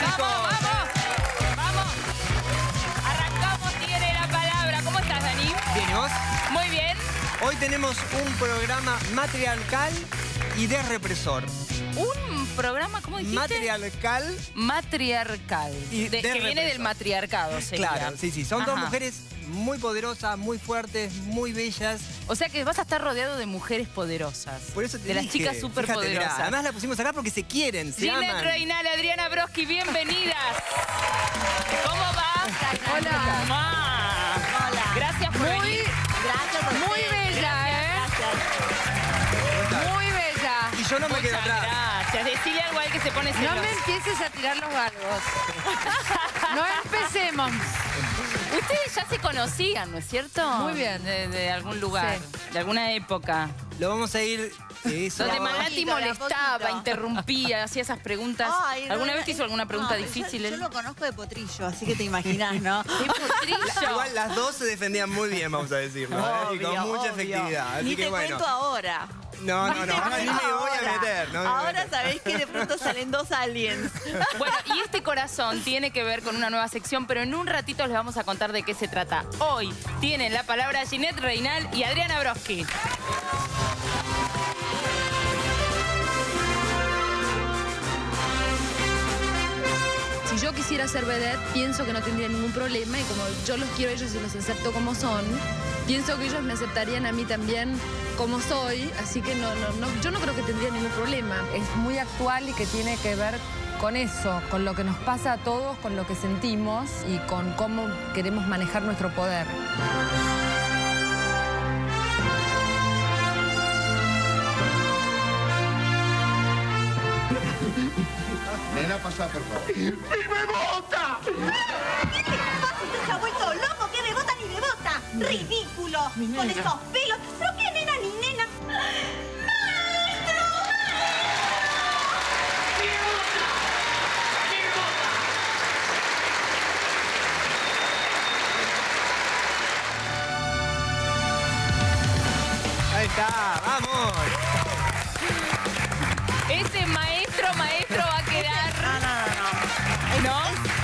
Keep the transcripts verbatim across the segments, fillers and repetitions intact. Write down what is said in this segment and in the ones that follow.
chicos. ¡Vamos, vamos! ¡Vamos! Arrancamos, tiene la palabra. ¿Cómo estás, Dani? Bien, ¿y vos? Muy bien. Hoy tenemos un programa matriarcal y de represor. Un programa, ¿cómo dijiste? Matriarcal. Matriarcal. Y De- de que viene represor. del matriarcado, sería. Claro, sí, sí. Son dos Ajá. mujeres muy poderosas, muy fuertes, muy bellas. O sea que vas a estar rodeado de mujeres poderosas. Por eso te De las dije, chicas fíjate, superpoderosas. mirá, además la pusimos acá porque se quieren, se Ginette aman. Reinal, Adriana Broski, bienvenidas. ¿Cómo va? Hola. Ma. Hola. Gracias por Muy, venir. gracias por muy bella, ¿eh? ¿Cómo estás? Muy bella. Y yo no me quedo Muchas atrás. gracias. Decile algo a él que se pone celoso. No me empieces a tirar los galgos. No empecemos. Ustedes ya se conocían, ¿no es cierto? Muy bien. De, de algún lugar, Sí. de alguna época. Lo vamos a ir... Eso. Donde De a Malati poquito, de a molestaba, poquito. interrumpía, hacía esas preguntas. Ay, no, ¿Alguna no, vez te hizo alguna pregunta no, difícil? Yo, él? yo lo conozco de potrillo, así que te imaginas, ¿no? ¡Qué potrillo! Igual las dos se defendían muy bien, vamos a decirlo. ¿eh? Y con Obvio, mucha obvio. efectividad. Así Ni que te bueno. cuento ahora. No, no, no. Ahora ni me voy a Ahora. meter. No me voy a Ahora meter. sabéis que de pronto salen dos aliens. Bueno, y este corazón tiene que ver con una nueva sección, pero en un ratito les vamos a contar de qué se trata. Hoy tienen la palabra Ginette Reinal y Adriana Broski. Si yo quisiera ser vedette, pienso que no tendría ningún problema y como yo los quiero a ellos y los acepto como son, pienso que ellos me aceptarían a mí también como soy, así que no, no, no, yo no creo que tendría ningún problema. Es muy actual y que tiene que ver con eso, con lo que nos pasa a todos, con lo que sentimos y con cómo queremos manejar nuestro poder. Nena, pasa, por favor. ¡Mi bebota! ¿Qué te pasa? ¿Usted se ha vuelto loco? ¿Qué bebota ni bebota? ¡Ridículo! Con esos pelos. ¿Pero qué nena ni nena? ¡Maestro! Ahí está, vamos. Ese maestro, maestro va a quedar... No, no, no, no. ¿No?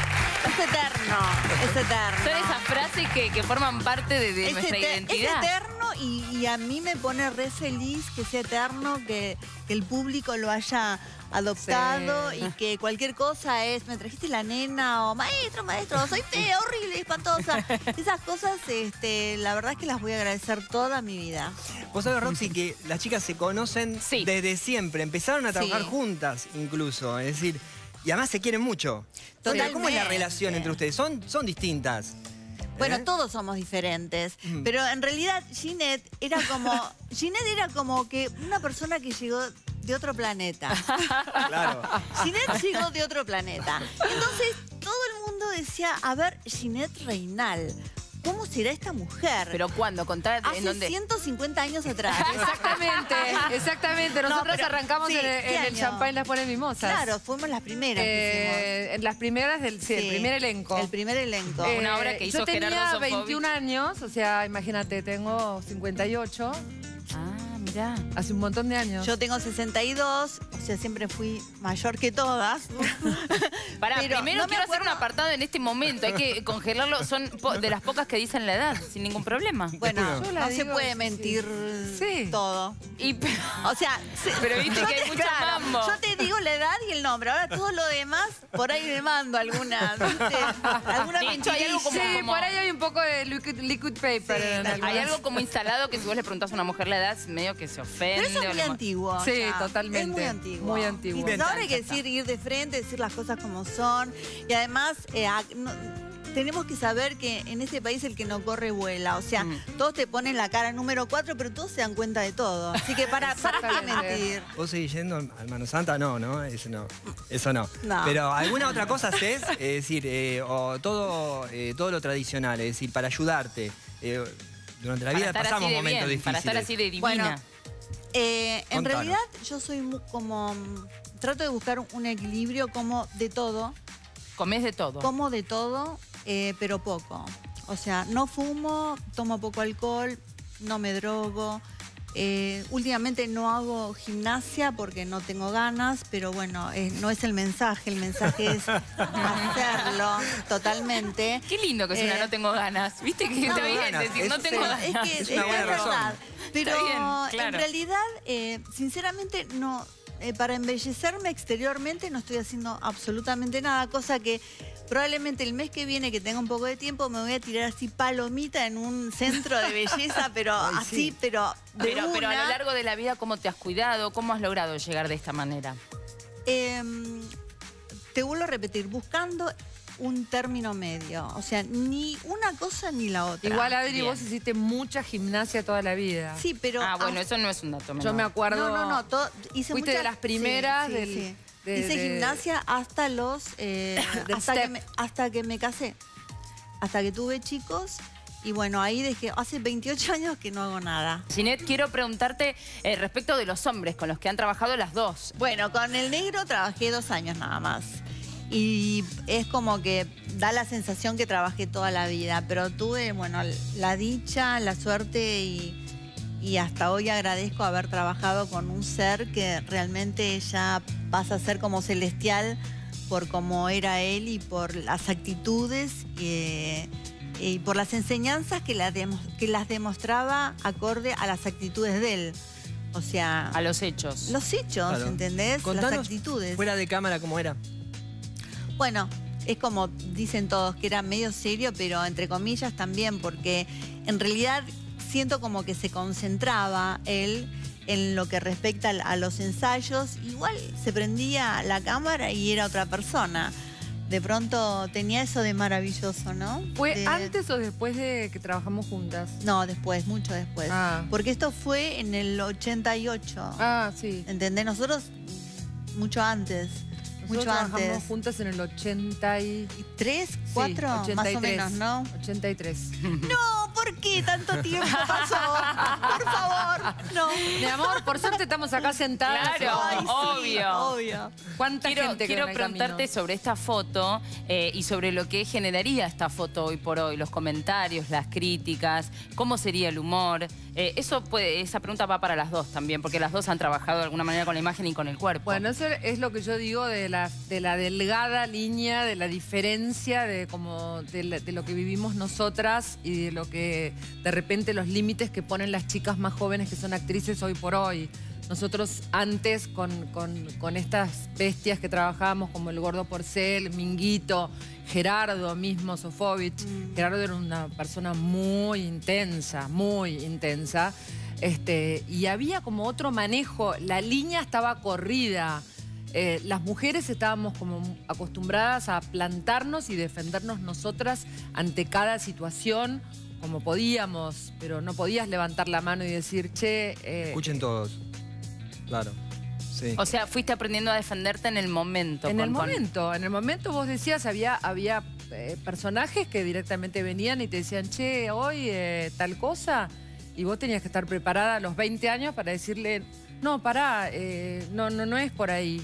Es eterno, es eterno. Son esas frases que, que forman parte de, de Es, nuestra ete- identidad. es eterno y, y a mí me pone re feliz que sea eterno, que, que el público lo haya adoptado Sí. y que cualquier cosa es, me trajiste la nena o maestro, maestro, soy fea, horrible, espantosa. Esas cosas, este, la verdad es que las voy a agradecer toda mi vida. Vos sabés, Roxy, que las chicas se conocen Sí. desde siempre. Empezaron a trabajar Sí. juntas, incluso. Es decir, y además se quieren mucho. Contá, ¿cómo es la Totalmente. relación entre ustedes? ¿Son, son distintas? Bueno, ¿Eh? todos somos diferentes, Mm. pero en realidad Ginette era como, Ginette era como que una persona que llegó de otro planeta. Claro. Ginette llegó de otro planeta. Entonces todo el mundo decía, a ver, Ginette Reinal, ¿cómo será esta mujer? Pero ¿cuándo? Contá en Hace dónde... ciento cincuenta años atrás. Exactamente, exactamente. No, Nosotros pero- arrancamos sí, en, el- ¿qué en el año? champán Las Pones Mimosas. Claro, fuimos las primeras que Eh, en las primeras del sí, el Sí, primer elenco. El primer elenco. Eh, Una obra que hizo yo tenía Gerardo Sofovich. veintiún años, o sea, imagínate, tengo cincuenta y ocho, Ah, mirá. hace un montón de años. Yo tengo sesenta y dos, o sea, siempre fui mayor que todas. Pará, Pero primero no me quiero hacer un acuerdo- apartado en este momento. Hay que congelarlo. Son po- de las pocas que dicen la edad, sin ningún problema. Bueno, Yo la no se digo, puede sí. mentir Sí. todo. Y, O sea, se- Pero viste yo que hay te- mucho claro, mambo. Yo te digo la edad y el nombre. Ahora todo lo demás, por ahí me mando algunas, ¿viste? Alguna De hecho, hay algo como- Sí, por ahí hay un poco de liquid, liquid paper. Sí, en tal algunas. hay algo como instalado que si vos le preguntás a una mujer la edad, medio que se ofende. Pero eso es o muy le mo- antiguo. Sí, ya. totalmente. Es muy antiguo. Muy antiguo. Y ahora hay que decir, ir de frente, decir las cosas como son. Y además, eh, a- no- tenemos que saber que en este país el que no corre vuela. O sea, Mm. todos te ponen la cara número cuatro, pero todos se dan cuenta de todo. Así que para, para qué Exactamente. mentir. ¿Vos seguís yendo al Mano Santa? No, ¿no? Eso no. Eso no. No. Pero ¿alguna otra cosa haces? Es decir, eh, o todo, eh, todo lo tradicional, es decir, para ayudarte. Eh, durante la Para vida estar pasamos así de momentos bien, difíciles. para estar así de divina. Bueno, Eh, en Contanos. realidad yo soy mu- como... mm, trato de buscar un equilibrio como de todo. Comés de todo. Como de todo, eh, pero poco. O sea, no fumo, tomo poco alcohol, no me drogo. Eh, últimamente no hago gimnasia porque no tengo ganas, pero bueno, eh, no es el mensaje, el mensaje es hacerlo totalmente. Qué lindo que es una Eh, no tengo ganas. Viste que no, está bien ganas, decir es- no tengo Pero ganas. es que Es es, una buena razón. verdad. Pero Está bien, claro. en realidad, eh, sinceramente, no, eh, para embellecerme exteriormente no estoy haciendo absolutamente nada, cosa que probablemente el mes que viene, que tenga un poco de tiempo, me voy a tirar así palomita en un centro de belleza, pero Ay, así, sí. pero de Pero, pero a una. lo largo de la vida, ¿cómo te has cuidado? ¿Cómo has logrado llegar de esta manera? Eh, te vuelvo a repetir, buscando un término medio. O sea, ni una cosa ni la otra. Igual, Adri, Bien. vos hiciste mucha gimnasia toda la vida. Sí, pero... Ah, bueno, hasta- eso no es un dato menor. Yo me acuerdo... No, no, no. todo- hice Fuiste mucha- de las primeras sí, del- sí, sí. de- hice de- gimnasia hasta los... eh, Del hasta, que step. me, hasta que me casé. Hasta que tuve chicos. Y bueno, ahí dejé... Hace veintiocho años que no hago nada. Ginette, quiero preguntarte eh, respecto de los hombres con los que han trabajado las dos. Bueno, con el negro trabajé dos años nada más. Y es como que da la sensación que trabajé toda la vida. Pero tuve, bueno, la dicha, la suerte y, y hasta hoy agradezco haber trabajado con un ser que realmente ya pasa a ser como celestial por cómo era él y por las actitudes y, y por las enseñanzas que, la demo- que las demostraba acorde a las actitudes de él. O sea, A los hechos. los hechos, Claro. ¿entendés? Contanos las actitudes. fuera de cámara cómo era. Bueno, es como dicen todos, que era medio serio, pero entre comillas también, porque en realidad siento como que se concentraba él en lo que respecta al- a los ensayos. Igual se prendía la cámara y era otra persona. De pronto tenía eso de maravilloso, ¿no? ¿Fue De- antes o después de que trabajamos juntas? No, después, mucho después. Ah. Porque esto fue en el ochenta y ocho. Ah, sí. ¿Entendés? Nosotros mucho antes. Nosotros mucho trabajamos antes. juntas en el ochenta y... ¿Tres? sí, ¿Cuatro? Más ochenta y o tres. menos, ¿no? ochenta y tres. No, ¿por qué tanto tiempo pasó? Por favor, no. Mi amor, por suerte estamos acá sentadas. Claro. Ay, sí, obvio. obvio. ¿Cuánta Quiero, gente quiero quedó en el preguntarte camino? sobre esta foto eh, y sobre lo que generaría esta foto hoy por hoy, los comentarios, las críticas, cómo sería el humor. Eh, eso puede, esa pregunta va para las dos también, porque las dos han trabajado de alguna manera con la imagen y con el cuerpo. Bueno, eso es lo que yo digo de la, de la delgada línea, de la diferencia de, como de, la- de lo que vivimos nosotras y de lo que de repente los límites que ponen las chicas más jóvenes que son actrices hoy por hoy. Nosotros antes con, con- con estas bestias que trabajábamos como el Gordo Porcel, Minguito, Gerardo mismo, Sofovich. Gerardo era una persona muy intensa, muy intensa. Este, y había como otro manejo, la línea estaba corrida. Eh, las mujeres estábamos como acostumbradas a plantarnos y defendernos nosotras ante cada situación como podíamos, pero no podías levantar la mano y decir, che... eh, Escuchen todos. Claro. Sí. O sea, fuiste aprendiendo a defenderte en el momento. En con- el con- momento, en el momento vos decías, había, había eh, personajes que directamente venían y te decían, che, hoy eh, tal cosa, y vos tenías que estar preparada a los veinte años para decirle, no, pará, eh, no, no, no es por ahí.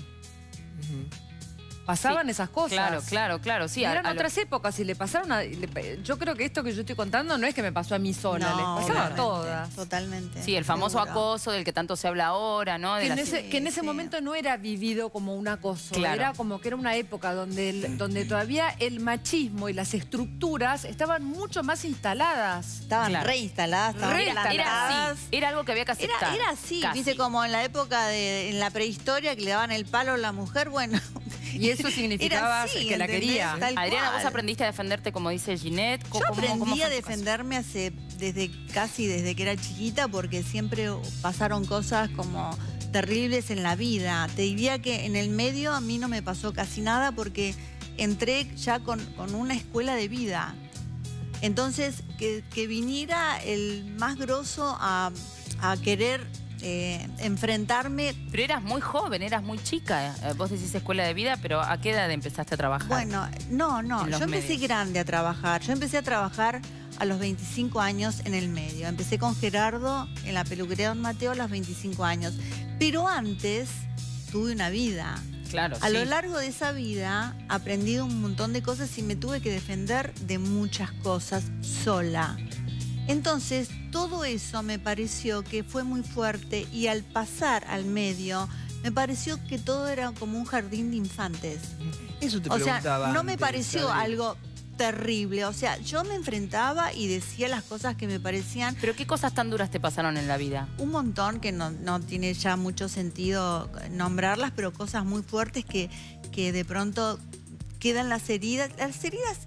Ujú. Pasaban Sí, esas cosas. Claro, claro, claro. Sí, Y a- eran a lo- otras épocas y le pasaron a... le- yo creo que esto que yo estoy contando no es que me pasó a mí sola, No, les pasaba a obviamente, todas. Totalmente. Sí, el famoso seguro. acoso del que tanto se habla ahora, ¿no? De Que en, las- ese, que en ese sí. momento no era vivido como un acoso, Claro. era como que era una época donde, el- donde todavía el machismo y las estructuras estaban mucho más instaladas. Estaban Claro. reinstaladas, estaban Reinstaladas. Era plantadas. así, era algo que había que Era, aceptar. era así, Casi. viste, como en la época de, en la prehistoria que le daban el palo a la mujer, bueno. Y eso significaba así, que la ¿entendés? quería. Tal Adriana, cual. vos aprendiste a defenderte como dice Ginette. Yo ¿Cómo- cómo aprendí fue a tu caso? defenderme hace desde casi desde que era chiquita porque siempre pasaron cosas como terribles en la vida. Te diría que en el medio a mí no me pasó casi nada porque entré ya con, con una escuela de vida. Entonces, que, que viniera el más grosso a, a querer eh, enfrentarme. Pero eras muy joven, eras muy chica. Eh, Vos decís escuela de vida, pero ¿a qué edad empezaste a trabajar? Bueno, no, no, En los yo empecé medios. grande a trabajar. Yo empecé a trabajar a los veinticinco años en el medio. Empecé con Gerardo en la peluquería Don Mateo a los veinticinco años. Pero antes tuve una vida. Claro, A sí. lo largo de esa vida aprendí un montón de cosas y me tuve que defender de muchas cosas sola. Entonces todo eso me pareció que fue muy fuerte y al pasar al medio, me pareció que todo era como un jardín de infantes. Eso te O sea, preguntaba no me antes, pareció Adri. algo terrible. O sea, yo me enfrentaba y decía las cosas que me parecían ¿Pero qué cosas tan duras te pasaron en la vida? un montón, que no, no tiene ya mucho sentido nombrarlas, pero cosas muy fuertes que, que de pronto quedan las heridas. Las heridas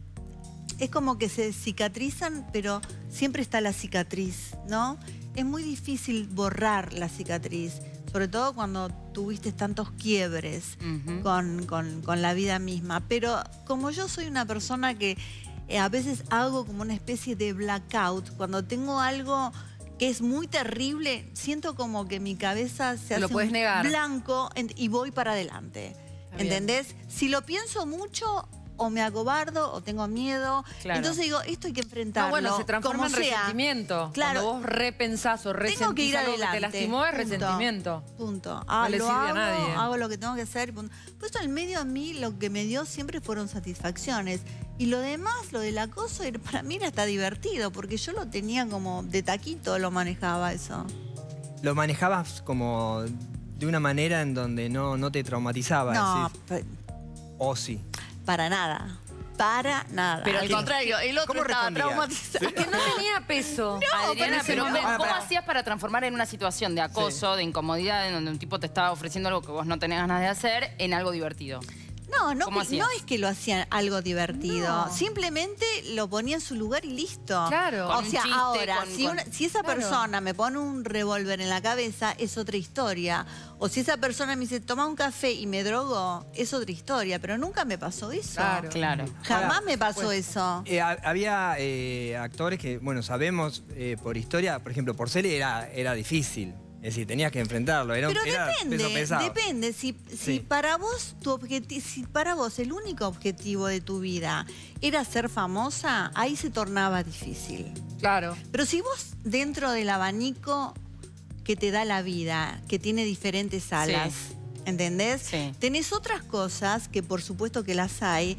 es como que se cicatrizan, pero siempre está la cicatriz, ¿no? Es muy difícil borrar la cicatriz, sobre todo cuando tuviste tantos quiebres Ujú. con, con- con la vida misma. Pero como yo soy una persona que eh, a veces hago como una especie de blackout, cuando tengo algo que es muy terrible, siento como que mi cabeza se Te lo hace puedes un negar. blanco en- y voy para adelante. Está bien. ¿Entendés? Si lo pienso mucho, o me acobardo o tengo miedo. Claro. Entonces digo, esto hay que enfrentarlo. No, bueno, se transforma como en sea. resentimiento. Claro. Cuando vos repensás o Tengo que resentís ir algo adelante. que te lastimó, es Punto. resentimiento. Punto. Ah, No le lo sirve a hago, nadie. hago lo que tengo que hacer. y punto. Por eso al medio a mí lo que me dio siempre fueron satisfacciones. Y lo demás, lo del acoso, era- para mí era hasta divertido, porque yo lo tenía como de taquito, lo manejaba eso. Lo manejabas como de una manera en donde no, no te traumatizaba. No, decís, pa- o sí. para nada. Para nada. Pero al ¿qué- contrario, el otro cómo estaba respondías? traumatizado. Que no tenía peso. Adriana, pero momento- ¿cómo, Ah, cómo pará. hacías para transformar en una situación de acoso, de incomodidad, en donde un tipo te estaba ofreciendo algo que vos no tenías ganas de hacer, en algo divertido? No, no, ¿Cómo que- hacías? no es que lo hacían algo divertido. No. Simplemente lo ponía en su lugar y listo. Claro. O Con un sea, chiste, ahora, con- si, con- una- si esa Claro. persona me pone un revólver en la cabeza, es otra historia. O si esa persona me dice, toma un café y me drogo, es otra historia. Pero nunca me pasó eso. Claro. Claro. Jamás Ahora, me pasó eso. Eh, ha- había eh, actores que, bueno, sabemos eh, por historia, por ejemplo, Porcel era, era difícil. Es decir, tenías que enfrentarlo. Era, un- Pero era depende, peso pesado. depende. Si, si Sí. para vos tu objeti- si para vos el único objetivo de tu vida era ser famosa, ahí se tornaba difícil. Claro. Pero si vos dentro del abanico que te da la vida, que tiene diferentes alas, ¿entendés? Sí. Tenés otras cosas que por supuesto que las hay.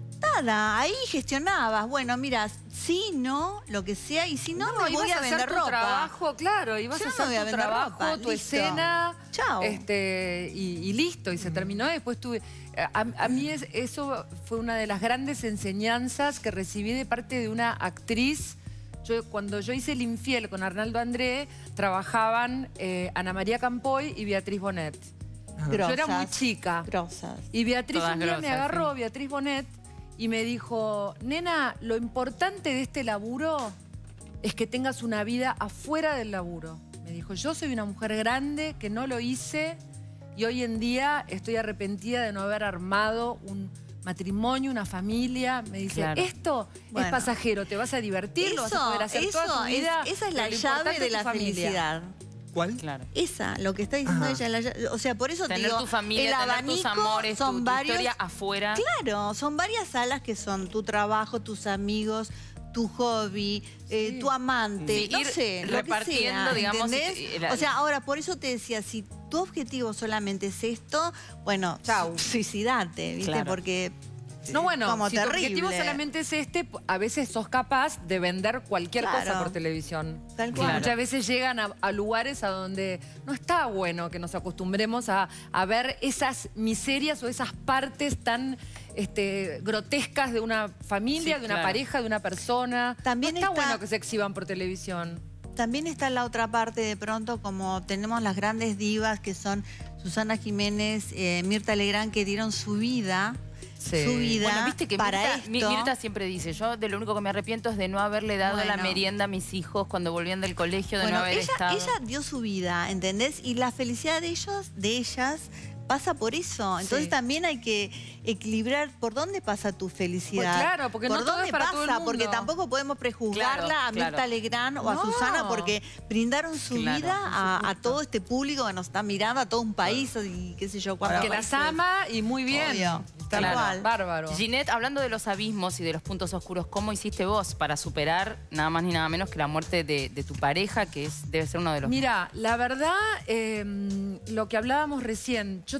Nada, ahí gestionabas. Bueno, mira, sí, no, lo que sea, y si no, me ibas voy a, hacer vender tu ropa. trabajo, claro, ibas Yo a no hacer me voy a tu vender trabajo, ropa, tu listo. escena, Chao. este, y, y listo, y se terminó. Después tuve, a, a mí es- eso fue una de las grandes enseñanzas que recibí de parte de una actriz. Yo, cuando yo hice El Infiel con Arnaldo André, trabajaban eh, Ana María Campoy y Beatriz Bonet. Yo era muy Grosas, chica. grosas. Y Beatriz Todas un día me grosas, agarró, sí. Beatriz Bonet, y me dijo, nena, lo importante de este laburo es que tengas una vida afuera del laburo. Me dijo, yo soy una mujer grande que no lo hice y hoy en día estoy arrepentida de no haber armado un matrimonio, una familia. Me dice, Claro. esto Bueno. es pasajero, te vas a divertir, lo vas a poder hacer toda tu eso es- vida. esa es la pero lo llave importante de es tu la familia. felicidad. ¿Cuál? Claro. Esa, lo que está diciendo Ajá. ella, la lla- o sea, por eso te Tener digo, tu familia, el tener abanico tus amores, tu, son tu varios, historia afuera. claro, son varias alas que son tu trabajo, tus amigos, tu hobby, eh, Sí. tu amante, Sí, no ir sé, lo repartiendo, que sea, digamos, ¿entendés? y- y la- O sea, ahora, por eso te decía, si tu objetivo solamente es esto, bueno, Chau. suicidate, ¿viste? Claro. Porque No, bueno, como si tu terrible. objetivo solamente es este, a veces sos capaz de vender cualquier Claro. cosa por televisión. Tal Y cual. muchas veces llegan a, a lugares a donde no está bueno que nos acostumbremos a, a ver esas miserias o esas partes tan este, grotescas de una familia, Sí, de una claro. pareja, de una persona. También no está, está- bueno que se exhiban por televisión. También está la otra parte, de pronto, como tenemos las grandes divas que son Susana Jiménez, eh, Mirta Legrand, que dieron su vida, Sí. su vida Bueno, viste que para Mirta, esto. Mi- Mirta siempre dice, yo de lo único que me arrepiento es de no haberle dado la Bueno. merienda a mis hijos cuando volvían del colegio, de Bueno, no haber ella, estado. ella dio su vida, ¿entendés? Y la felicidad de ellos, de ellas, pasa por eso. Entonces Sí. también hay que equilibrar por dónde pasa tu felicidad. Pues claro, porque ¿Por no todo dónde es para pasa? todo el mundo. Porque tampoco podemos prejuzgarla Claro, a Mirta claro. Legrand o a No. Susana porque brindaron su Claro, vida por a, a supuesto. todo este público que nos está mirando, a todo un país y qué sé yo cuántos Que las países. ama y muy bien. Obvio, tal Claro. cual. Bárbaro. Ginette, hablando de los abismos y de los puntos oscuros, ¿cómo hiciste vos para superar nada más ni nada menos que la muerte de, de tu pareja, que es, debe ser uno de los... Mira, la verdad, eh, lo que hablábamos recién, yo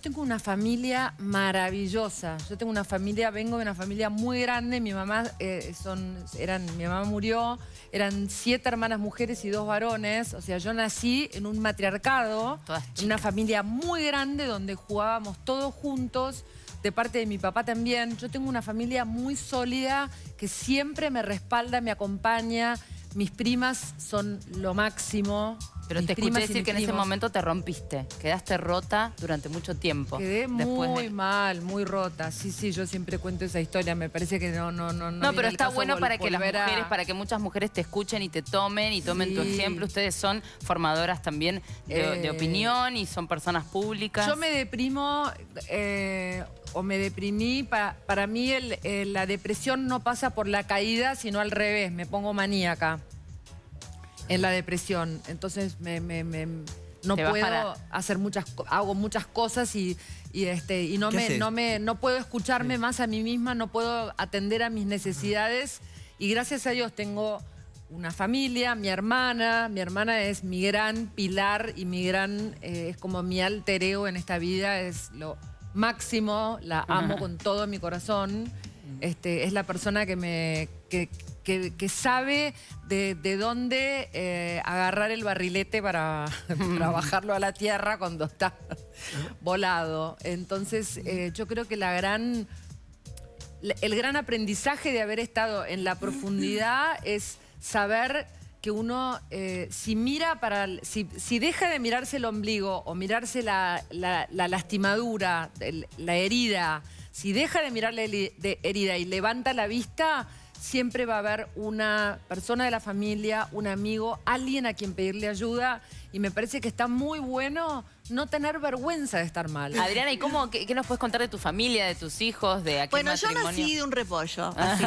yo tengo una familia maravillosa. Yo tengo una familia, vengo de una familia muy grande. Mi mamá, eh, son, eran, mi mamá murió, eran siete hermanas mujeres y dos varones. O sea, yo nací en un matriarcado, en una familia muy grande donde jugábamos todos juntos. De parte de mi papá también. Yo tengo una familia muy sólida que siempre me respalda, me acompaña. Mis primas son lo máximo. Pero Mis te escuché primas y decir mis que en ese primos. momento te rompiste. Quedaste rota durante mucho tiempo. Quedé después muy de... mal, muy rota. Sí, sí, yo siempre cuento esa historia. Me parece que no, no, no. No, viene pero al está caso bueno vol- para que las volver a- mujeres, para que muchas mujeres te escuchen y te tomen y tomen tu Sí. ejemplo. Ustedes son formadoras también de, de Eh, opinión y son personas públicas. Yo me deprimo eh, o me deprimí. Pa- para mí el- eh, la depresión no pasa por la caída, sino al revés. Me pongo maníaca en la depresión. Entonces me, me- me- no Te vas puedo para- hacer muchas co- hago muchas cosas y, y, este, y no, ¿Qué me, haces? no, me, no puedo escucharme más a mí misma, no puedo atender a mis necesidades. Y gracias a Dios tengo una familia, mi hermana. Mi hermana es mi gran pilar y mi gran, eh, es como mi alter ego en esta vida, es lo máximo, la amo con todo mi corazón. Este, es la persona que me que, que- que sabe de, de dónde eh, agarrar el barrilete para, para bajarlo a la tierra cuando está volado. Entonces, eh, yo creo que la gran, el gran aprendizaje de haber estado en la profundidad es saber que uno, eh, si mira para, si, si deja de mirarse el ombligo o mirarse la, la- la lastimadura, el- la herida, si deja de mirar la heri- de herida y levanta la vista, siempre va a haber una persona de la familia, un amigo, alguien a quien pedirle ayuda. Y me parece que está muy bueno no tener vergüenza de estar mal. Adriana, ¿y cómo, qué, qué nos puedes contar de tu familia, de tus hijos, de aquel Bueno, yo matrimonio? nací de un repollo. Así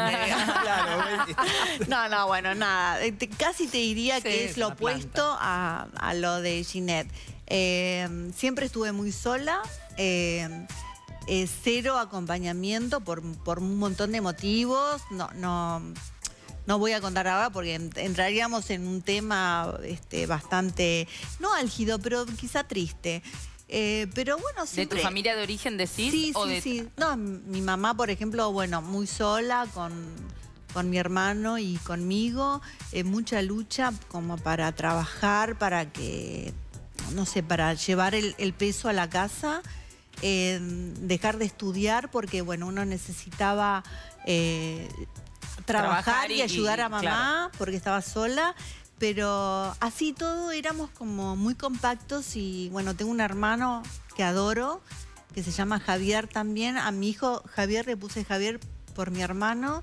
que- no, no, bueno, nada. Eh, te- casi te diría Sí, que es es lo una planta. opuesto a, a lo de Ginette. Eh, siempre estuve muy sola. eh, eh, cero acompañamiento por, por un montón de motivos. No, no, no voy a contar ahora porque en- entraríamos en un tema este, bastante, no álgido, pero quizá triste. Eh, pero bueno, ¿De tu siempre... familia de origen decís? Sí, o sí, de... sí. No, mi mamá, por ejemplo, bueno, muy sola con, con mi hermano y conmigo. eh, mucha lucha como para trabajar, para que, no sé, para llevar el, el peso a la casa. eh, dejar de estudiar porque, bueno, uno necesitaba eh, trabajar, Trabajar y, y- ayudar a y, mamá claro. porque estaba sola. Pero así todo éramos como muy compactos y bueno, tengo un hermano que adoro, que se llama Javier también. A mi hijo Javier le puse Javier por mi hermano.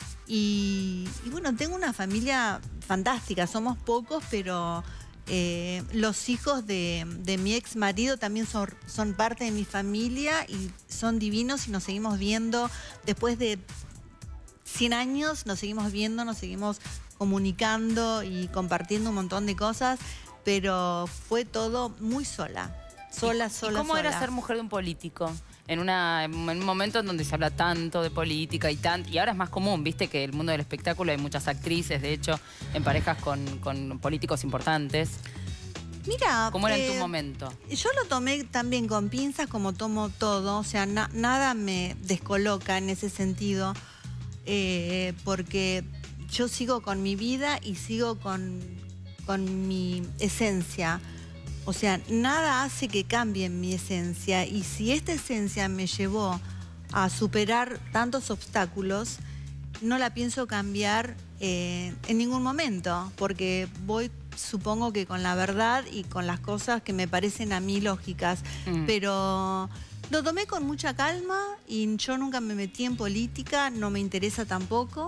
Y, y bueno, tengo una familia fantástica, somos pocos, pero eh, los hijos de, de mi ex marido también son, son parte de mi familia y son divinos y nos seguimos viendo después de cien años, nos seguimos viendo, nos seguimos comunicando y compartiendo un montón de cosas, pero fue todo muy sola, sola, sola, ¿Y cómo sola. era ser mujer de un político? En, una, en un momento en donde se habla tanto de política y tanto, y ahora es más común, viste que el mundo del espectáculo hay muchas actrices, de hecho, en parejas con, con políticos importantes. Mira, ¿Cómo era en eh, tu momento? Yo lo tomé también con pinzas como tomo todo, o sea, na- nada me descoloca en ese sentido, eh, porque yo sigo con mi vida y sigo con, con mi esencia. O sea, nada hace que cambie mi esencia. Y si esta esencia me llevó a superar tantos obstáculos, no la pienso cambiar eh, en ningún momento, porque voy, supongo que con la verdad y con las cosas que me parecen a mí lógicas. Mm. Pero lo tomé con mucha calma y yo nunca me metí en política, no me interesa tampoco.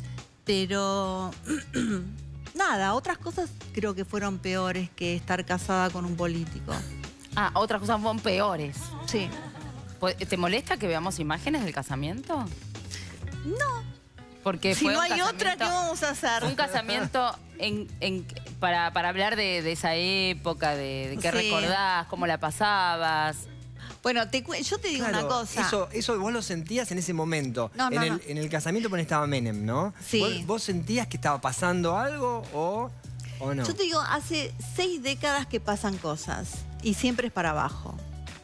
Pero nada, otras cosas creo que fueron peores que estar casada con un político. Ah, otras cosas fueron peores. Sí. ¿Te molesta que veamos imágenes del casamiento? No. Porque Si fue no un hay otra, casamiento- ¿qué vamos a hacer? Un casamiento en, en- para, para hablar de, de esa época, de, de qué Sí. recordás, cómo la pasabas. Bueno, te cu- yo te digo Claro, una cosa. Eso, eso vos lo sentías en ese momento. No, en, no, el, no. en el casamiento porque estaba Menem, ¿no? Sí. ¿Vos, vos sentías que estaba pasando algo o, o no? Yo te digo, hace seis décadas que pasan cosas y siempre es para abajo.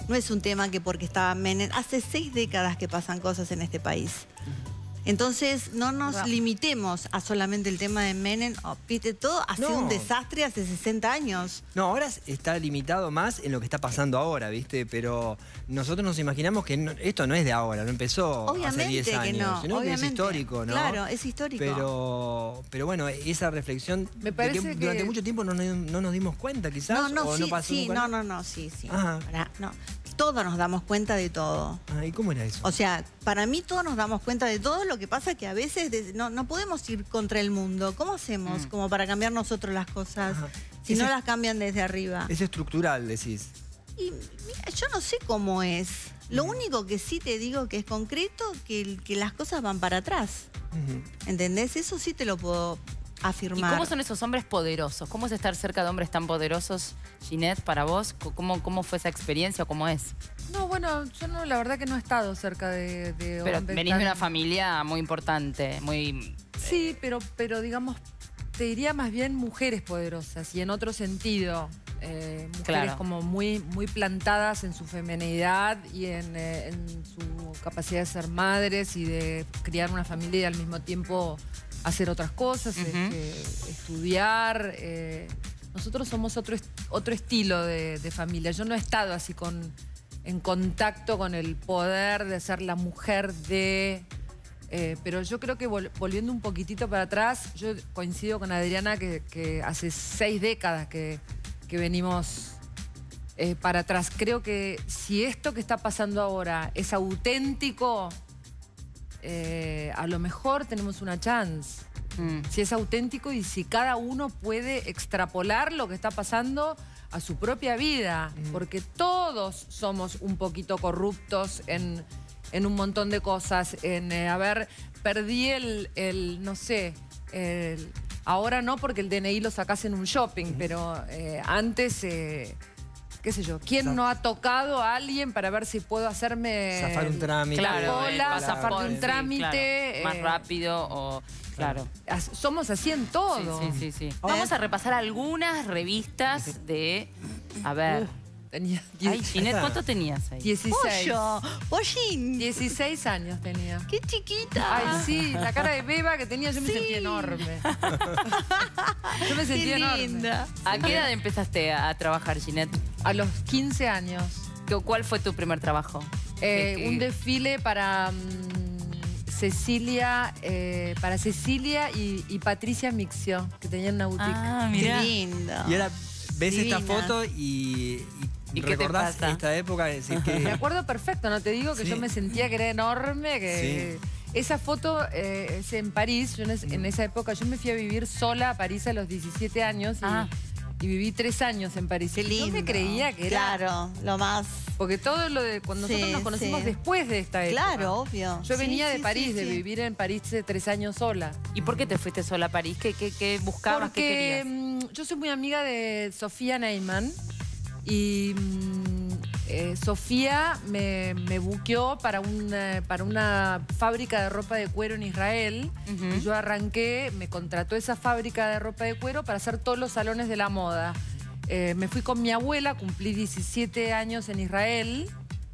no es un tema que porque estaba Menem, hace seis décadas que pasan cosas en este país. Entonces, no nos wow. limitemos a solamente el tema de Menem. Oh, viste, todo ha sido No. un desastre hace sesenta años. No, ahora está limitado más en lo que está pasando ahora, ¿viste? Pero nosotros nos imaginamos que no- esto no es de ahora, no empezó hace Obviamente diez que años, no, sino que es obviamente. histórico, ¿no? Claro, es histórico. Pero, pero bueno, esa reflexión Me de parece que que- durante mucho tiempo no, no- no nos dimos cuenta, quizás, No, no, o sí, no pasó sí, nunca no, nada. no, no, sí, sí. Ajá. Pará, no. Todos nos damos cuenta de todo. Ah, ¿y cómo era eso? O sea, para mí todos nos damos cuenta de todo, lo que pasa que a veces de- no, no podemos ir contra el mundo. ¿Cómo hacemos Mm. como para cambiar nosotros las cosas Ajá. si Ese- no las cambian desde arriba? Es estructural, decís. Y mira, yo no sé cómo es. Lo único que sí te digo que es concreto, que, el- que las cosas van para atrás. Ujú. ¿Entendés? Eso sí te lo puedo ¿Y afirmar. cómo son esos hombres poderosos? ¿Cómo es estar cerca de hombres tan poderosos, Ginette, para vos? ¿Cómo, cómo fue esa experiencia o cómo es? No, bueno, yo no, la verdad que no he estado cerca de, de Pero hombres venís de tan- una familia muy importante, muy... Sí, pero, pero digamos, te diría más bien mujeres poderosas y en otro sentido. eh, mujeres Claro. como muy, muy plantadas en su feminidad y en, eh, en su capacidad de ser madres y de criar una familia y al mismo tiempo hacer otras cosas, Ujú. este, estudiar. eh. Nosotros somos otro, est- otro estilo de, de familia. Yo no he estado así con, en contacto con el poder de ser la mujer de... Eh, pero yo creo que vol- volviendo un poquitito para atrás, yo coincido con Adriana que, que hace seis décadas que, que venimos eh, para atrás. Creo que si esto que está pasando ahora es auténtico, eh, a lo mejor tenemos una chance. Mm. Si es auténtico y si cada uno puede extrapolar lo que está pasando a su propia vida, porque todos somos un poquito corruptos en, en un montón de cosas, en, eh, a ver, perdí el, el, no sé, el- ahora no porque el D N I lo sacás en un shopping, pero eh, antes... eh, qué sé yo, ¿quién Zaf- no ha tocado a alguien para ver si puedo hacerme Zafar un trámite. la Claro, cola, el zafar de pasaporte, un sí, trámite? claro, más eh, rápido o... Claro. as- Somos así en todo. Sí, sí, sí, sí. Vamos a repasar algunas revistas de... A ver... Uh, tenía Ay, die- Ginette, ¿cuánto tenías ahí? dieciséis. ¡Pollo! ¡Pollín! dieciséis años tenía. ¡Qué chiquita! Ay, sí, la cara de beba que tenía, yo me Sí. sentía enorme. Yo me ¡Qué sentía enorme. linda! ¿A qué edad empezaste a, a trabajar, Ginette? A los quince años. ¿Qué- ¿Cuál fue tu primer trabajo? Eh, ¿Qué- qué- un desfile para mm, Cecilia, eh, para Cecilia y, y Patricia Mixio, que tenían una boutique. Ah, ¡Qué mirá. lindo! Y ahora ves esta Divina. foto y, y ¿Y qué te recordás pasa? esta época, es decir, que... Me acuerdo perfecto, no te digo que Sí. yo me sentía que era enorme, que esa foto eh, es en París. Yo en, es- en esa época yo me fui a vivir sola a París a los diecisiete años y, Ah. y viví tres años en París. ¡Qué Y lindo! Yo me creía que era... Claro, lo más... Porque todo lo de cuando Sí, nosotros nos conocimos sí. después de esta época. Claro, obvio. Yo Sí, venía de sí, París, sí, de sí. vivir en París de tres años sola. ¿Y por qué te fuiste sola a París? ¿Qué, qué, qué buscabas? ¿Qué Porque querías? mm, yo soy muy amiga de Sofía Neyman y mm, eh, Sofía me, me buqueó para una, para una fábrica de ropa de cuero en Israel. Ujú. Y yo arranqué, me contrató esa fábrica de ropa de cuero para hacer todos los salones de la moda. Eh, me fui con mi abuela, cumplí diecisiete años en Israel.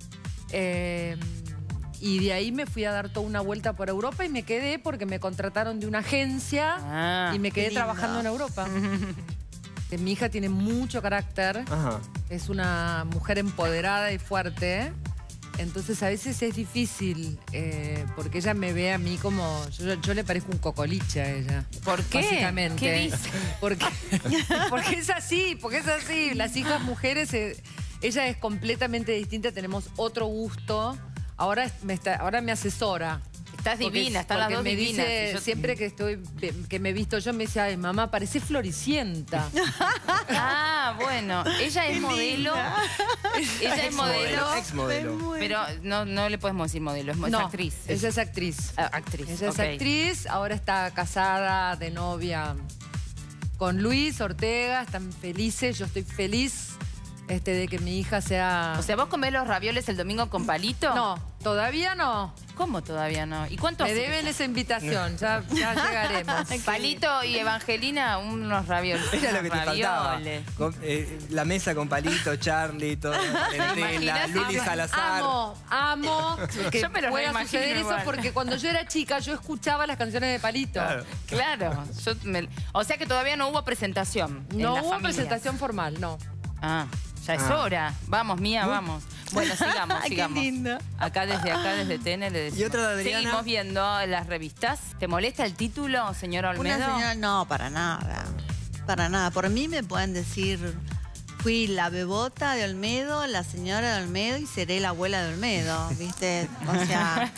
eh, y de ahí me fui a dar toda una vuelta por Europa y me quedé porque me contrataron de una agencia Ah. y me quedé qué lindo. trabajando en Europa. Que mi hija tiene mucho carácter, Ajá. es una mujer empoderada y fuerte. Entonces a veces es difícil eh, porque ella me ve a mí como... Yo, yo le parezco un cocoliche a ella. ¿Por qué? Básicamente. ¿Qué dice? Porque, porque es así, porque es así. Las hijas mujeres, eh, ella es completamente distinta, tenemos otro gusto. Ahora es- me, está, ahora me asesora. Estás Porque- divina, están las porque dos me divinas. dice, Y yo- siempre que estoy que me he visto yo me dice, ay mamá, parece Floricienta. Ah, bueno. Ella es modelo. Ella es modelo. Ex modelo. Pero no, no le podemos decir modelo, es, es No, actriz. ella es actriz. Ah, actriz. Ella ok. es actriz, ahora está casada de novia con Luis Ortega, están felices, yo estoy feliz este, de que mi hija sea... O sea, ¿vos comés los ravioles el domingo con palito? no, todavía no. ¿Cómo todavía no? ¿Y cuánto Me hace deben que esa invitación, ya, ya llegaremos. está? Palito y Evangelina, unos ravioles. Era lo que te faltaba. ravioles. Con, eh, la mesa con Palito, Charlie, todo. Entela, imaginás? Luli Amo, Salazar. Amo, amo que Yo me lo pueda reimagino suceder eso igual. porque cuando yo era chica yo escuchaba las canciones de Palito. Claro. Claro. Yo me- o sea que todavía no hubo presentación. en No las hubo familias. presentación formal, no. Ah, ya es Ah. hora. Vamos, Mía, vamos. Bueno, sigamos, Qué sigamos. lindo. Acá desde acá, desde T N, le decimos. Y otra de Adriana. Seguimos viendo las revistas. ¿Te molesta el título, señora Olmedo? Una señora, no, para nada. Para nada. Por mí me pueden decir, fui la bebota de Olmedo, la señora de Olmedo y seré la abuela de Olmedo, ¿viste? O sea,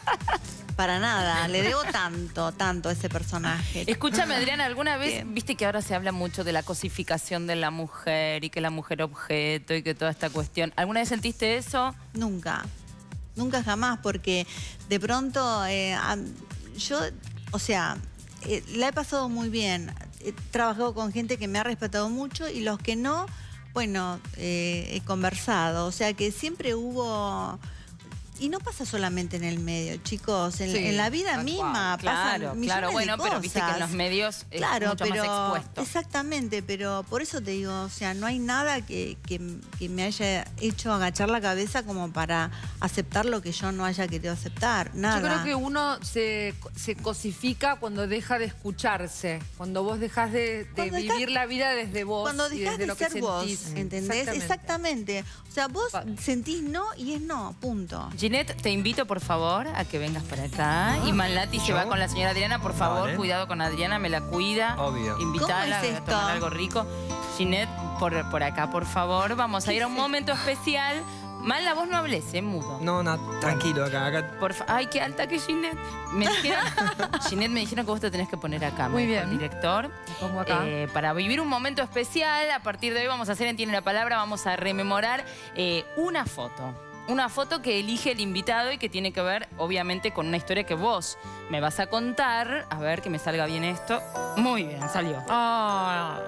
para nada. Le debo tanto, tanto a ese personaje. Escúchame, Adriana, ¿alguna vez Bien. viste que ahora se habla mucho de la cosificación de la mujer y que la mujer objeto y que toda esta cuestión? ¿Alguna vez sentiste eso? Nunca, nunca jamás, porque de pronto eh, a- yo, o sea, eh, la he pasado muy bien. He trabajado con gente que me ha respetado mucho y los que no, bueno, eh, he conversado. O sea que siempre hubo... Y no pasa solamente en el medio, chicos. En, Sí, en la vida tal misma Claro, pasan claro. millones Bueno, de pero viste que en cosas. los medios es Claro, mucho pero más expuesto. exactamente, pero por eso te digo, o sea, no hay nada que, que- que me haya hecho agachar la cabeza como para aceptar lo que yo no haya querido aceptar, nada. Yo creo que uno se, se cosifica cuando deja de escucharse, cuando vos dejás de, de Cuando vivir dejás- la vida desde vos Cuando y dejás desde de lo que ser vos, sentís. ¿entendés? Exactamente. O sea, vos Pa- sentís no y es no, punto. Ginette, te invito por favor a que vengas para acá. Y Manlati se ¿Yo? va con la señora Adriana, por favor, Vale. cuidado con Adriana, me la cuida. Obvio. Invitala ¿Cómo es a tomar esto? algo rico. Ginette, por, por acá, por favor. Vamos a ir a un momento especial. Mal la voz no hables, ¿eh? Mudo. No, no, tranquilo acá. acá. Por fa- Ay, qué alta que es Ginette. Me dijeron, Ginette, me dijeron que vos te tenés que poner acá, Muy me dijo el bien. director. Me pongo acá. Eh, para vivir un momento especial, a partir de hoy vamos a hacer en Tiene la Palabra, vamos a rememorar eh, una foto. Una foto que elige el invitado y que tiene que ver, obviamente, con una historia que vos me vas a contar. A ver, que me salga bien esto. Muy bien, salió. Ah,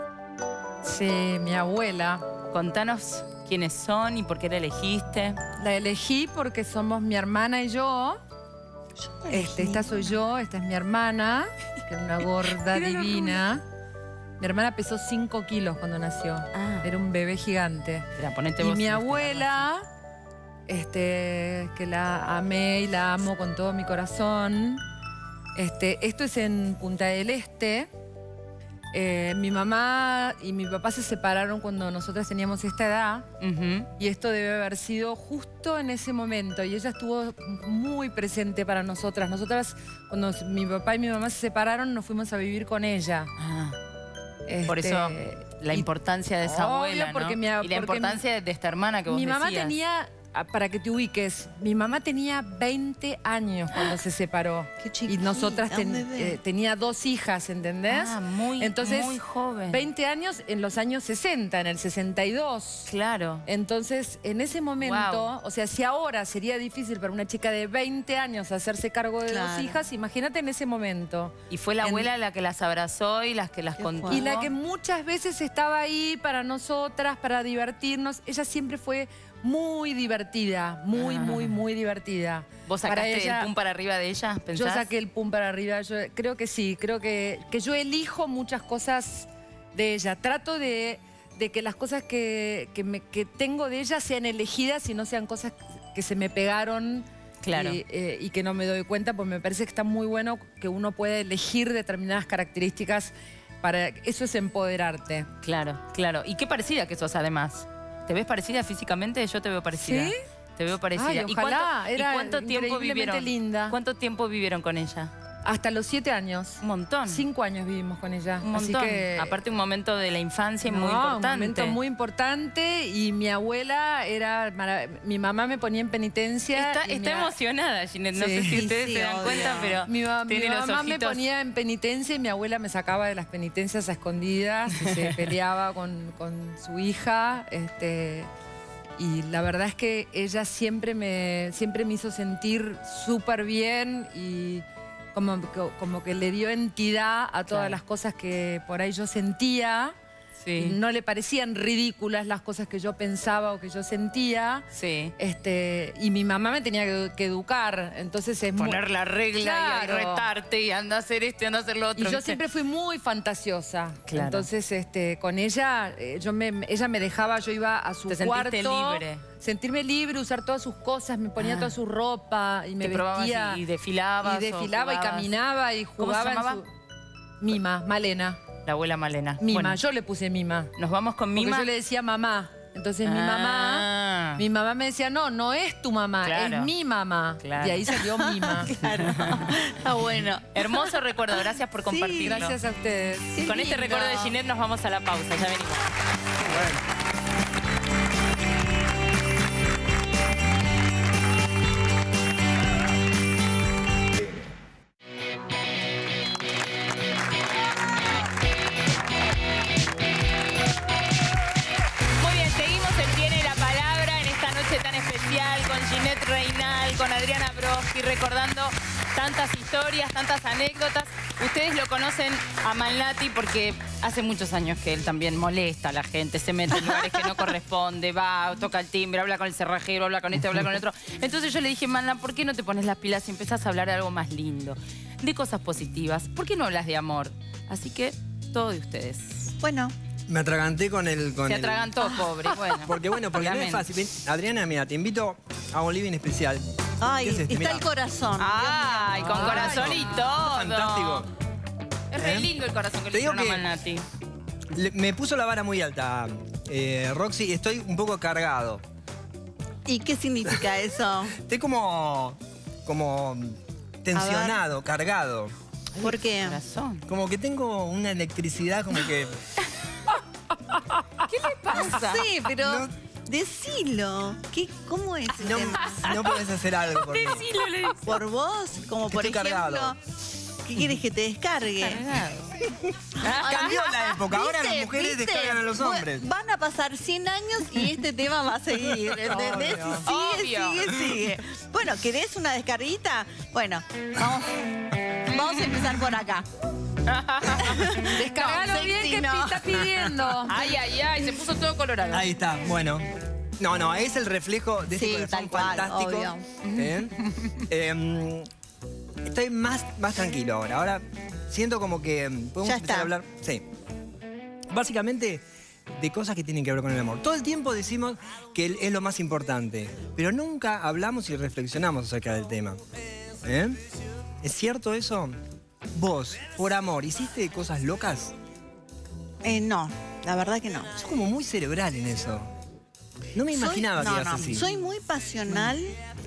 sí, mi abuela. Contanos quiénes son y por qué la elegiste. La elegí porque somos mi hermana y yo. Este, esta soy yo, esta es mi hermana, que es una gorda divina. Mi hermana pesó cinco kilos cuando nació. Ah. Era un bebé gigante. Espera, ponete Y vos mi en este abuela, este, que la amé y la amo con todo mi corazón. Este, esto es en Punta del Este. Eh, mi mamá y mi papá se separaron cuando nosotras teníamos esta edad. Ujú. Y esto debe haber sido justo en ese momento. Y ella estuvo muy presente para nosotras. Nosotras, cuando mi papá y mi mamá se separaron, nos fuimos a vivir con ella. Ah, por Este, eso la y importancia de esa obvio, abuela, ¿no? porque mi- y la porque importancia de esta hermana que vos mi mamá decías. tenía, ah, para que te ubiques, mi mamá tenía veinte años cuando se separó. Qué Y chiquita, nosotras ten- un bebé. eh, tenía dos hijas, ¿entendés? Ah, muy, Entonces, muy joven. veinte años en los años sesenta, en el sesenta y dos. Claro. Entonces, en ese momento, Wow. o sea, si ahora sería difícil para una chica de veinte años hacerse cargo de dos Claro. hijas, imagínate en ese momento. Y fue la En- abuela la que las abrazó y las que las Qué contuvo. fuerte. Y la que muchas veces estaba ahí para nosotras, para divertirnos. Ella siempre fue muy divertida, muy, Ah. muy, muy divertida. ¿Vos Para sacaste ella- el pum para arriba de ella? Yo ¿Pensás? saqué el pum para arriba, yo creo que sí, creo que, que yo elijo muchas cosas de ella. Trato de, de que las cosas que, que, me- que tengo de ella sean elegidas y no sean cosas que se me pegaron. Claro. Y, eh, y que no me doy cuenta, pues me parece que está muy bueno que uno pueda elegir determinadas características. Para, eso es empoderarte. Claro, claro. Y qué parecida que sos además. ¿Te ves parecida físicamente? Yo te veo parecida. ¿Sí? Te veo parecida. Ay, ¿Y ojalá, cuánto, y era cuánto tiempo increíblemente vivieron? linda. ¿Cuánto tiempo vivieron con ella? Hasta los siete años. Un montón. Cinco años vivimos con ella. Un Así montón. que, Aparte un momento de la infancia muy no, importante. Un momento muy importante y mi abuela era... mara- Mi mamá me ponía en penitencia. Está, y está mi- emocionada, Ginette. No Sí. sé si ustedes Sí, se dan obvio. cuenta, pero Mi, ma- mi tiene los mamá me ojitos. ponía en penitencia y mi abuela me sacaba de las penitencias a escondidas y se peleaba con, con su hija. Este, y la verdad es que ella siempre me, siempre me hizo sentir súper bien y como, como que le dio entidad a todas Claro. las cosas que por ahí yo sentía. Sí. no le parecían ridículas las cosas que yo pensaba o que yo sentía. Sí. Este, y mi mamá me tenía que, que educar, entonces es Poner muy... la regla Claro. y retarte y anda a hacer esto y anda a hacer lo otro. Y yo ¿viste? siempre fui muy fantasiosa. Claro. Entonces, este, con ella, eh, yo me, ella me dejaba, yo iba a su Te sentiste cuarto. libre. Sentirme libre, usar todas sus cosas, me ponía Ah. toda su ropa y me Te probabas vestía. y- y desfilabas Y o desfilaba y jugabas. caminaba y ¿Cómo se jugaba en llamaba? su... Mima, Malena. La abuela Malena. Mima, Bueno, yo le puse Mima. nos vamos con Porque Mima. yo le decía mamá. Entonces mi Ah. mamá, mi mamá me decía, no, no es tu mamá, Claro. es mi mamá. Claro. Y ahí salió Mima. Claro. Está bueno. Hermoso recuerdo, gracias por compartirlo. Gracias a ustedes. Qué Con este lindo. recuerdo de Ginette nos vamos a la pausa, ya venimos. Muy bien, seguimos en Tiene la Palabra en esta noche tan especial con Ginette Reinal, con Adriana Broski, recordando tantas historias, tantas anécdotas. Ustedes lo conocen a Malnati porque hace muchos años que él también molesta a la gente, se mete en lugares que no corresponde, va, toca el timbre, habla con el cerrajero, habla con este, habla con el otro. Entonces yo le dije, Malna, ¿por qué no te pones las pilas y empezás a hablar de algo más lindo? De cosas positivas. ¿Por qué no hablas de amor? Así que, todo de ustedes. Bueno, Me atraganté con el... Con Se el- atragantó, pobre. Bueno, Porque bueno, porque no es Lamento. fácil. Ven, Adriana, mira, te invito a un living especial. ay, ¿Qué es este? está Mirá. el corazón. Ay, con Ay, corazón y todo. Fantástico. Es re ¿Eh? lindo el corazón que Te le digo hicieron a que- Malnati. Le- me puso la vara muy alta, eh, Roxy, y estoy un poco cargado. ¿Y qué significa eso? Estoy como... como tensionado, cargado. ¿Por qué? Corazón. Como que tengo una electricidad como que... ¿Qué le pasa? No sé, pero No. decilo. ¿Qué, ¿Cómo es? No, este? no podés hacer algo por mí. Decilo, le dice. ¿Por vos? Como Que por estoy ejemplo, cargado. ¿qué quieres que te descargue? Cambió la época, ahora las ¿Viste? mujeres ¿Viste? descargan a los Bu- hombres. Van a pasar cien años y este tema va a seguir, ¿entendés? Obvio. Y sigue, Obvio. sigue, sigue. Bueno, ¿querés una descarguita? Bueno, vamos, vamos a empezar por acá. Descargalo No, bien sexy que no. estás pidiendo. Ay, ay, ay, se puso todo colorado. Ahí está, bueno. No, no, es el reflejo de este Sí, corazón tal cual, fantástico. obvio. ¿Eh? Em, estoy más, más tranquilo ahora. Ahora siento como que em, podemos Ya empezar está. a hablar. Sí. Básicamente de cosas que tienen que ver con el amor. Todo el tiempo decimos que él es lo más importante, pero nunca hablamos y reflexionamos acerca del tema. ¿Eh? ¿Es cierto eso? Vos, por amor, ¿hiciste cosas locas? Eh, no, la verdad que no. Sos como muy cerebral en eso. No me Soy- imaginaba no, que eras no, así. Soy muy pasional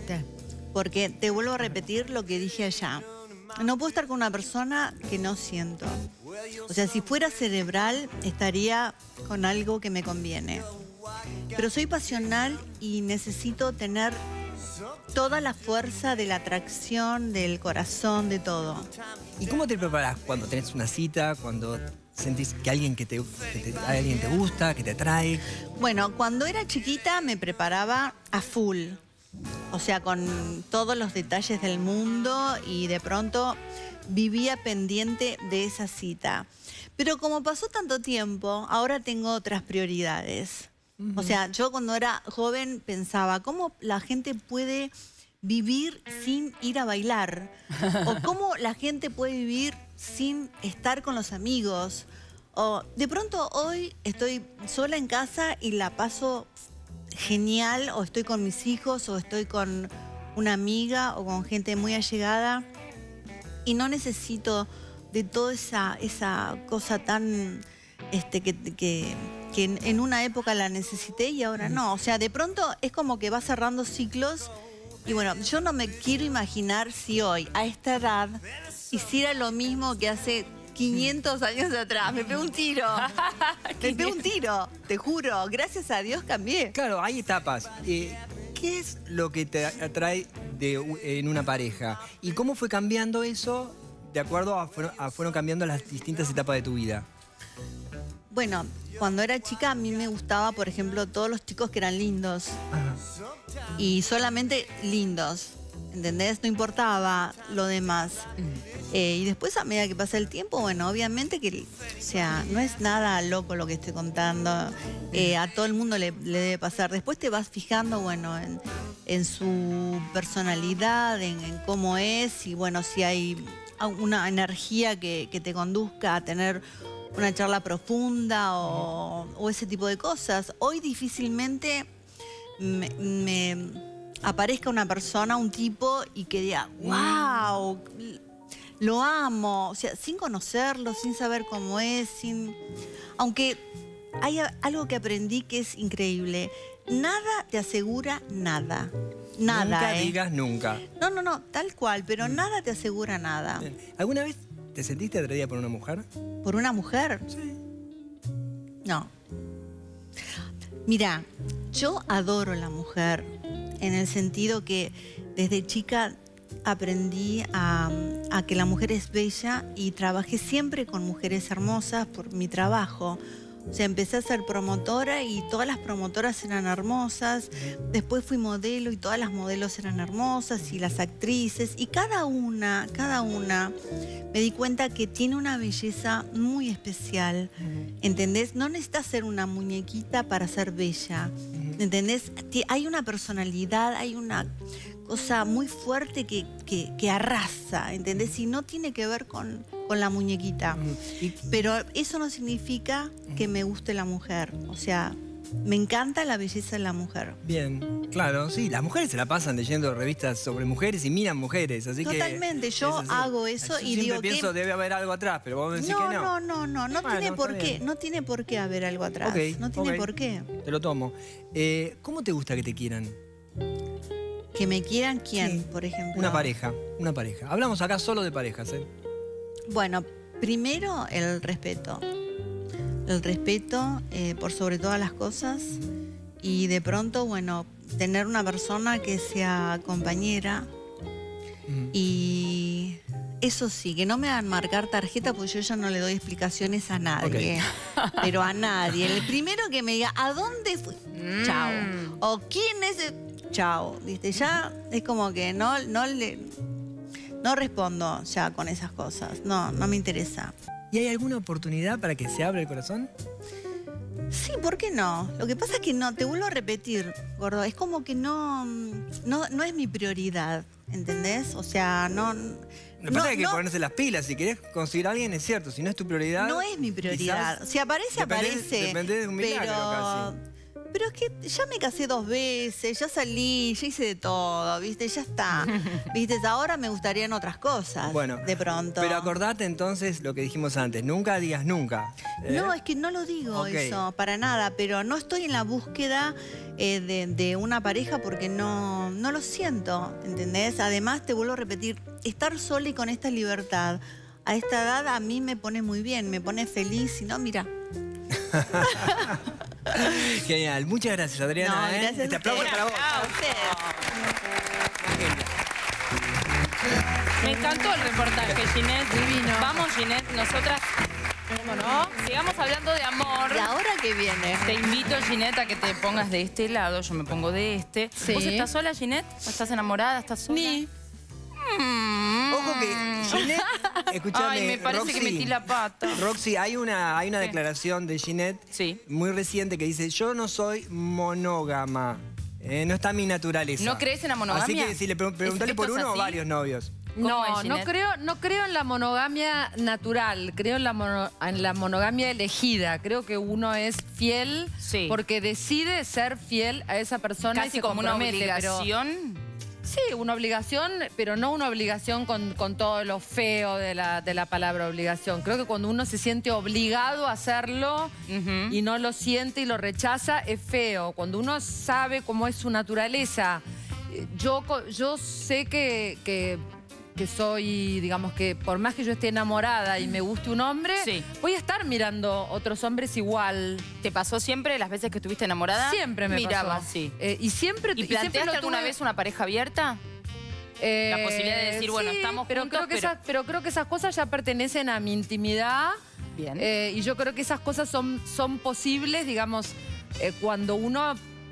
porque te vuelvo a repetir lo que dije allá. No puedo estar con una persona que no siento. O sea, si fuera cerebral, estaría con algo que me conviene. Pero soy pasional y necesito tener toda la fuerza de la atracción, del corazón, de todo. ¿Y cómo te preparas cuando tenés una cita, cuando sentís que alguien que te, que te- alguien te gusta, que te atrae? Bueno, cuando era chiquita me preparaba a full. O sea, con todos los detalles del mundo y de pronto vivía pendiente de esa cita. Pero como pasó tanto tiempo, ahora tengo otras prioridades. O sea, yo cuando era joven pensaba, ¿cómo la gente puede vivir sin ir a bailar? ¿O cómo la gente puede vivir sin estar con los amigos? O de pronto hoy estoy sola en casa y la paso genial, o estoy con mis hijos, o estoy con una amiga, o con gente muy allegada, y no necesito de toda esa, esa cosa tan este, que, que, que en, en una época la necesité y ahora no. O sea, de pronto es como que va cerrando ciclos. Y bueno, yo no me quiero imaginar si hoy, a esta edad, hiciera lo mismo que hace quinientos años atrás. Me pegó un tiro. Me pegó un tiro, te juro. Gracias a Dios cambié. Claro, hay etapas. Eh, ¿Qué es lo que te atrae de, u- en una pareja? ¿Y cómo fue cambiando eso de acuerdo a, fueron, a fueron cambiando las distintas etapas de tu vida? Bueno, cuando era chica a mí me gustaba, por ejemplo, todos los chicos que eran lindos. Y solamente lindos, ¿entendés? No importaba lo demás. Eh, y después, a medida que pasa el tiempo, bueno, obviamente que, o sea, no es nada loco lo que estoy contando. Eh, a todo el mundo le, le debe pasar. Después te vas fijando, bueno, en, en su personalidad, en, en cómo es, y bueno, si hay una energía que, que te conduzca a tener una charla profunda o, o ese tipo de cosas. Hoy difícilmente me, me aparezca una persona, un tipo, y que diga, wow, lo amo, o sea, sin conocerlo, sin saber cómo es, sin... Aunque hay algo que aprendí que es increíble. Nada te asegura nada. Nada, Nunca ¿eh? digas nunca. No, no, no, tal cual, pero mm. nada te asegura nada. Bien. ¿Alguna vez te sentiste atraída por una mujer? ¿Por una mujer? Sí. No. Mira, yo adoro la mujer en el sentido que desde chica aprendí a, a que la mujer es bella y trabajé siempre con mujeres hermosas por mi trabajo. O sea, empecé a ser promotora y todas las promotoras eran hermosas. Después fui modelo y todas las modelos eran hermosas y las actrices. Y cada una, cada una, me di cuenta que tiene una belleza muy especial. ¿Entendés? No necesitas ser una muñequita para ser bella. ¿Entendés? Hay una personalidad, hay una cosa muy fuerte que, que, que arrasa, ¿entendés? Y no tiene que ver con, con la muñequita. Pero eso no significa que me guste la mujer. O sea, me encanta la belleza de la mujer. Bien, claro, sí. Las mujeres se la pasan leyendo revistas sobre mujeres y miran mujeres, así que... Totalmente, yo hago eso yo y siempre digo pienso que... debe haber algo atrás, pero vos me decís no, que no. No, no, no, no Bueno, tiene por está qué, bien. no tiene por qué haber algo atrás. Ok, no tiene ok. por qué. Te lo tomo. Eh, ¿Cómo te gusta que te quieran? Que me quieran quién, Sí. por ejemplo. Una pareja, una pareja. Hablamos acá solo de parejas, ¿eh? Bueno, primero el respeto. El respeto eh, por sobre todas las cosas. Y de pronto, bueno, tener una persona que sea compañera. Mm. Y eso sí, que no me hagan marcar tarjeta, porque yo ya no le doy explicaciones a nadie. Pero a nadie. El primero que me diga, ¿a dónde fui? Mm. Chao. O quién es... el- Chao. ¿Viste? Ya es como que no, no le... No respondo ya con esas cosas. No, no me interesa. ¿Y hay alguna oportunidad para que se abra el corazón? Sí, ¿por qué no? Lo que pasa es que no, te vuelvo a repetir, gordo, es como que no, no, no es mi prioridad, ¿entendés? O sea, no... Me no, pasa que hay que no- ponerse las pilas. Si querés conseguir a alguien, es cierto. Si no es tu prioridad... no es mi prioridad. quizás Si aparece, depende- aparece. depende de un milagro pero... casi. Pero es que ya me casé dos veces, ya salí, ya hice de todo, ¿viste? Ya está. ¿Viste? Ahora me gustarían otras cosas, Bueno, de pronto. Pero acordate entonces lo que dijimos antes. Nunca digas nunca. ¿eh? No, es que no lo digo Ok. eso, para nada, pero no estoy en la búsqueda eh, de, de una pareja porque no, no lo siento, ¿entendés? Además, te vuelvo a repetir, estar sola y con esta libertad, a esta edad a mí me pone muy bien, me pone feliz, y no, mira. Genial. Muchas gracias, Adriana. No, ¿eh? gracias a Este aplauso ustedes. para vos. A ustedes. Me encantó el reportaje, Ginette. Divino. Vamos, Ginette, nosotras... ¿Cómo no? Sigamos hablando de amor. ¿Y ahora qué viene? Te invito, Ginette, a que te pongas de este lado. Yo me pongo de este. Sí. ¿Vos estás sola, Ginette? ¿O estás enamorada? ¿Estás sola? Ni. Mm. Ojo que Ginette, escúchame, Ay, me parece Roxy, que metí la pata. Roxy, hay una, hay una ¿Qué? declaración de Ginette Sí. muy reciente que dice, yo no soy monógama. Eh, no está en mi naturaleza. ¿No crees en la monogamia? Así que si le pre- preguntale ¿Esto por es uno o así? varios novios. ¿Cómo No, es, no Ginette? creo, no creo en la monogamia natural, creo en la, mono- en la monogamia elegida. Creo que uno es fiel Sí. porque decide ser fiel a esa persona y Casi se como una compromete. pero- obligación. Sí, una obligación, pero no una obligación con, con todo lo feo de la, de la palabra obligación. Creo que cuando uno se siente obligado a hacerlo Ujú. y no lo siente y lo rechaza, es feo. Cuando uno sabe cómo es su naturaleza, eh, yo, co- yo sé que, que, que soy, digamos que por más que yo esté enamorada y me guste un hombre, Sí. voy a estar mirando otros hombres igual. ¿Te pasó siempre las veces que estuviste enamorada? Siempre me Miraba, pasó. sí. Eh, y siempre ¿Y y siempre planteaste lo alguna tuve- vez una pareja abierta? Eh, La posibilidad de decir, bueno, sí, estamos pero juntos, creo que pero- Esas, pero creo que esas cosas ya pertenecen a mi intimidad. Bien. eh, y yo creo que esas cosas son, son posibles, digamos, eh, cuando uno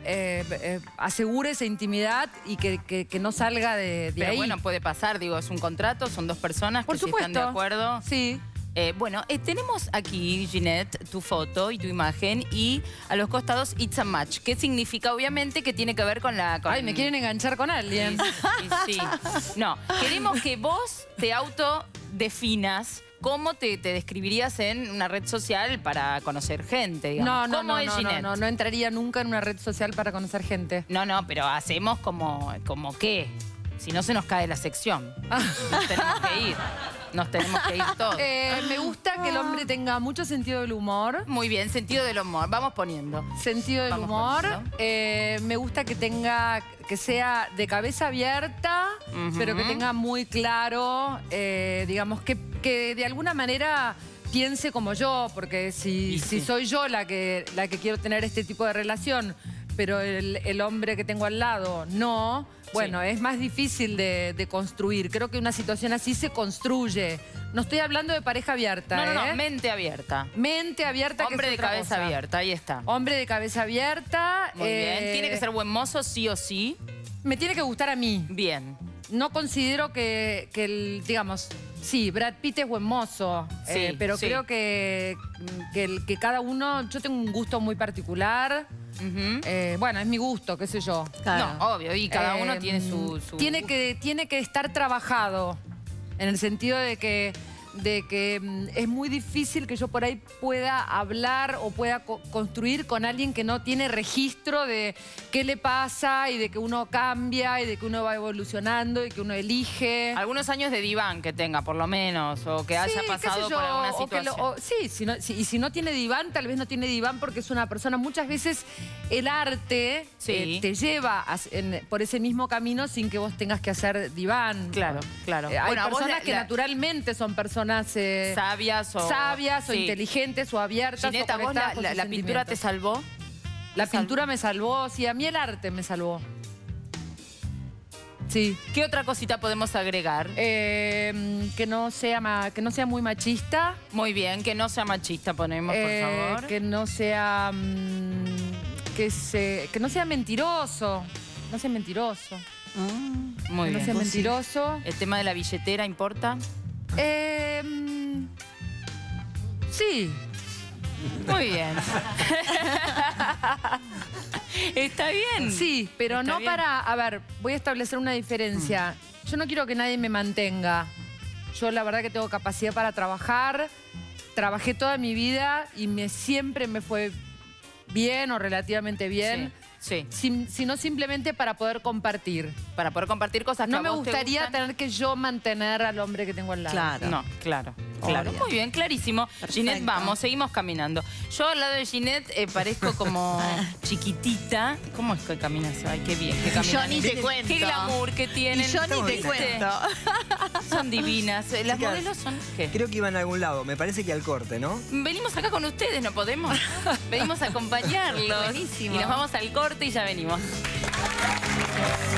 eh, eh, asegure esa intimidad y que, que, que no salga de, de Pero ahí. bueno, puede pasar, digo, es un contrato, son dos personas Por que si supuesto. están de acuerdo. Sí. Eh, bueno, eh, tenemos aquí, Ginette, tu foto y tu imagen y a los costados It's a Match. ¿Qué significa? Obviamente que tiene que ver con la... Con... Ay, me quieren enganchar con alguien. Sí, sí, sí. No, queremos que vos te autodefinas. ¿Cómo te, te describirías en una red social para conocer gente? Digamos? No, no, ¿Cómo no, es no, Ginette? no, no, no entraría nunca en una red social para conocer gente. No, no, pero hacemos como, como qué. Si no se nos cae la sección. Nos tenemos que ir. Nos tenemos que ir todos. Eh, me gusta que el hombre tenga mucho sentido del humor. Muy bien, sentido del humor. Vamos poniendo. Sentido del Vamos humor. poniendo. Eh, me gusta que tenga, que sea de cabeza abierta, Ujú. pero que tenga muy claro, eh, digamos, que, que de alguna manera piense como yo, porque si, Y si sí. soy yo la que, la que quiero tener este tipo de relación, pero el, el hombre que tengo al lado no, bueno, Sí. es más difícil de, de construir. Creo que una situación así se construye. No estoy hablando de pareja abierta, No, no, no, ¿eh? mente abierta. Mente abierta, que Hombre es de otra cabeza cosa. abierta, ahí está. Hombre de cabeza abierta. Muy eh, bien. Tiene que ser buen mozo, sí o sí. Me tiene que gustar a mí. Bien. No considero que, que el, digamos, sí, Brad Pitt es buen mozo, Sí, eh, pero sí. creo que, que, el- que cada uno, yo tengo un gusto muy particular. Ujú. eh, bueno, es mi gusto, qué sé yo. Claro. No, obvio, y cada uno Eh, tiene su... su Tiene que, tiene que estar trabajado, en el sentido de que, de que mm, es muy difícil que yo por ahí pueda hablar o pueda co- construir con alguien que no tiene registro de qué le pasa y de que uno cambia y de que uno va evolucionando y que uno elige. Algunos años de diván que tenga, por lo menos, o que haya Sí, qué sé pasado yo, por alguna o que situación. lo- o- sí, si no- si- y si no tiene diván, tal vez no tiene diván porque es una persona. Muchas veces el arte Sí. eh, te lleva a- en- por ese mismo camino sin que vos tengas que hacer diván. Claro, claro. Eh, hay Bueno, a vos personas la- que la- naturalmente son personas eh, Sabias o... sabias o Sí. inteligentes o abiertas. Ginette, o ¿a vos conectadas la, con la- sus la pintura te sentimientos. salvó? La te salvó? pintura me salvó, sí, a mí el arte me salvó. Sí. ¿Qué otra cosita podemos agregar? Eh, que, no sea ma- que no sea muy machista. Muy bien, que no sea machista, ponemos, por Eh, favor. que no sea mm, que se que no sea mentiroso, no sea mentiroso, Muy que no bien. sea mentiroso. ¿El tema de la billetera importa? Eh, mm, sí, Muy bien. Está bien. sí, pero Está no bien. para, a ver, voy a establecer una diferencia. Yo no quiero que nadie me mantenga. Yo la verdad que tengo capacidad para trabajar. Trabajé toda mi vida y me siempre me fue bien o relativamente bien. Sí, sí. Sim- sino simplemente para poder compartir. Para poder compartir cosas que No a me vos te gustaría gustan. tener que yo mantener al hombre que tengo al lado. Claro. No, claro, claro. Obvio. Muy bien, clarísimo. Ginette, vamos, seguimos caminando. Yo al lado de Ginette eh, parezco como chiquitita. ¿Cómo es que caminas? Ay, qué bien que caminan. yo ni te Qué- cuento. Qué glamour que tienen. Y yo ni te ¿Viste? cuento. Son divinas. Eh, Las Chicas, modelos son... ¿Qué? Creo que iban a algún lado, me parece que al corte, ¿no? Venimos acá con ustedes, ¿no podemos? Venimos a acompañarlos. Buenísimo. Y nos vamos al corte y ya venimos.